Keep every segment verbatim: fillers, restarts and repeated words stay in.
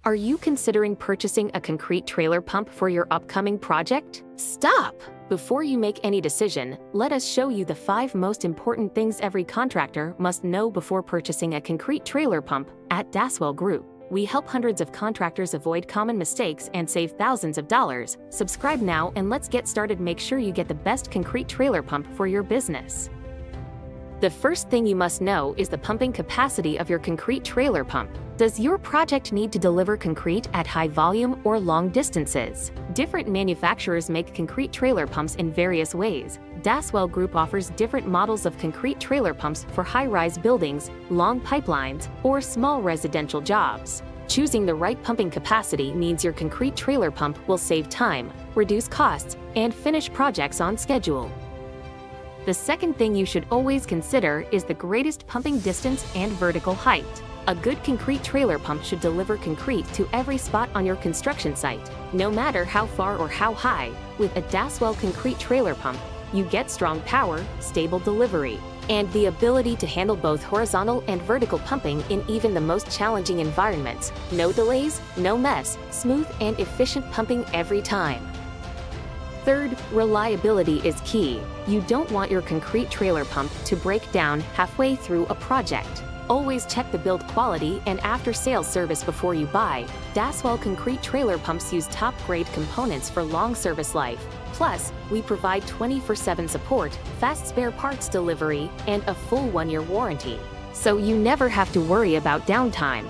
Are you considering purchasing a concrete trailer pump for your upcoming project? Stop! Before you make any decision, let us show you the five most important things every contractor must know before purchasing a concrete trailer pump. At Daswell Group, we help hundreds of contractors avoid common mistakes and save thousands of dollars. Subscribe now and let's get started. Make sure you get the best concrete trailer pump for your business. The first thing you must know is the pumping capacity of your concrete trailer pump. Does your project need to deliver concrete at high volume or long distances? Different manufacturers make concrete trailer pumps in various ways. Daswell Group offers different models of concrete trailer pumps for high-rise buildings, long pipelines, or small residential jobs. Choosing the right pumping capacity means your concrete trailer pump will save time, reduce costs, and finish projects on schedule. The second thing you should always consider is the greatest pumping distance and vertical height. A good concrete trailer pump should deliver concrete to every spot on your construction site, no matter how far or how high. With a Daswell concrete trailer pump, you get strong power, stable delivery, and the ability to handle both horizontal and vertical pumping in even the most challenging environments. No delays, no mess, smooth and efficient pumping every time. Third, reliability is key. You don't want your concrete trailer pump to break down halfway through a project. Always check the build quality and after-sales service before you buy. Daswell concrete trailer pumps use top-grade components for long service life. Plus, we provide twenty-four seven support, fast spare parts delivery, and a full one-year warranty. So you never have to worry about downtime.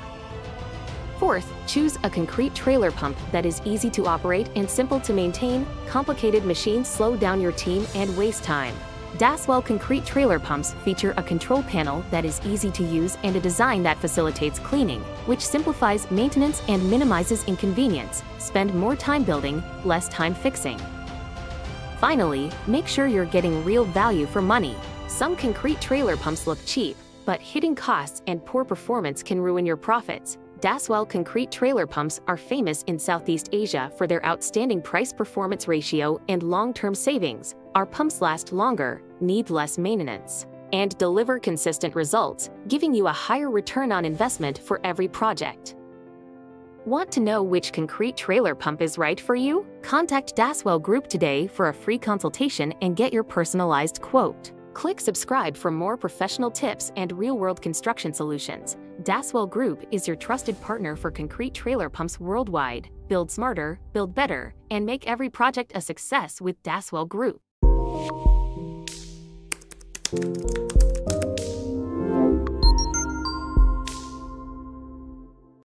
Fourth, choose a concrete trailer pump that is easy to operate and simple to maintain. Complicated machines slow down your team and waste time. Daswell concrete trailer pumps feature a control panel that is easy to use and a design that facilitates cleaning, which simplifies maintenance and minimizes inconvenience. Spend more time building, less time fixing. Finally, make sure you're getting real value for money. Some concrete trailer pumps look cheap, but hitting costs and poor performance can ruin your profits. Daswell concrete trailer pumps are famous in Southeast Asia for their outstanding price-performance ratio and long-term savings. Our pumps last longer, need less maintenance, and deliver consistent results, giving you a higher return on investment for every project. Want to know which concrete trailer pump is right for you? Contact Daswell Group today for a free consultation and get your personalized quote. Click subscribe for more professional tips and real-world construction solutions. Daswell Group is your trusted partner for concrete trailer pumps worldwide. Build smarter, build better, and make every project a success with Daswell Group.